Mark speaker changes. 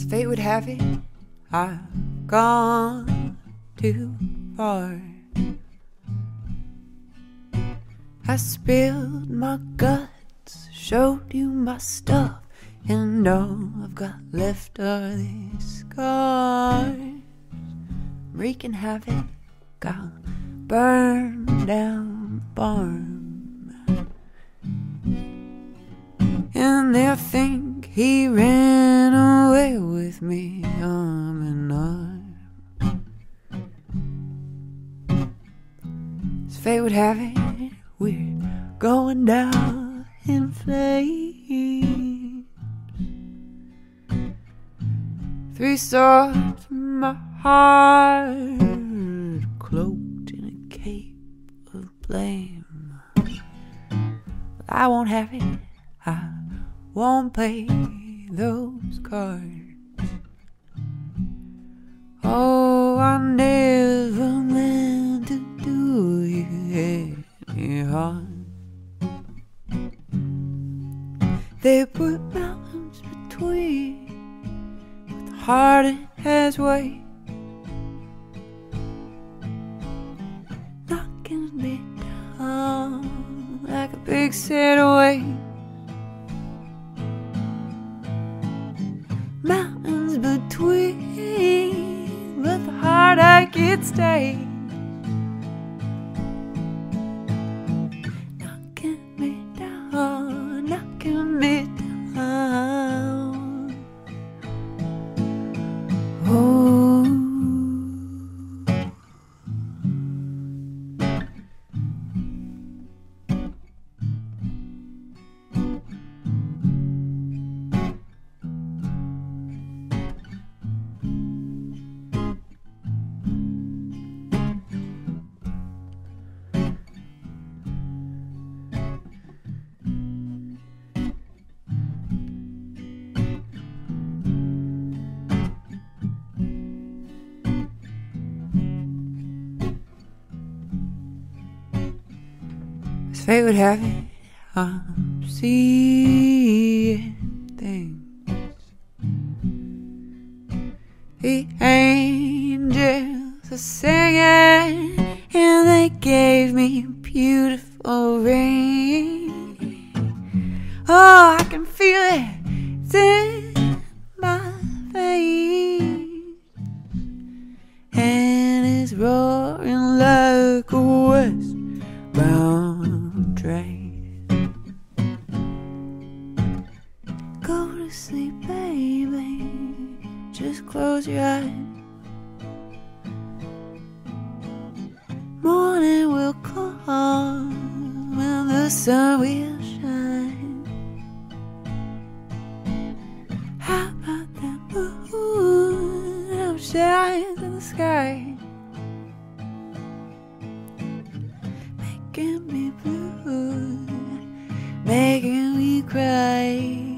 Speaker 1: fate would have it, I've gone too far. I spilled my guts, showed you my stuff, and all I've got left are these scars. Wreaking havoc, I'll burn down the barn. And they'll think he ran away with me arm in arm. As fate would have it, we're going down in flames. 3 swords from my heart, cloaked in a cape of blame. But I won't have it, I won't play those cards. Oh, I never meant to do you any harm. They put mountains between, but the heart it has weight. Knocking me down like a big set of weight. Mountains between, but the heartache it stays. Knocking me down, knocking me down. Oh. As fate would have it, I'm seeing things. The angels are singing, and they gave me a beautiful ring. Oh, I can feel it, it's in my veins, and it's roaring like a westbound train. Go to sleep, baby, just close your eyes. Morning will come and the sun will shine. How about that moon outshines in the sky, making me blue, making me cry.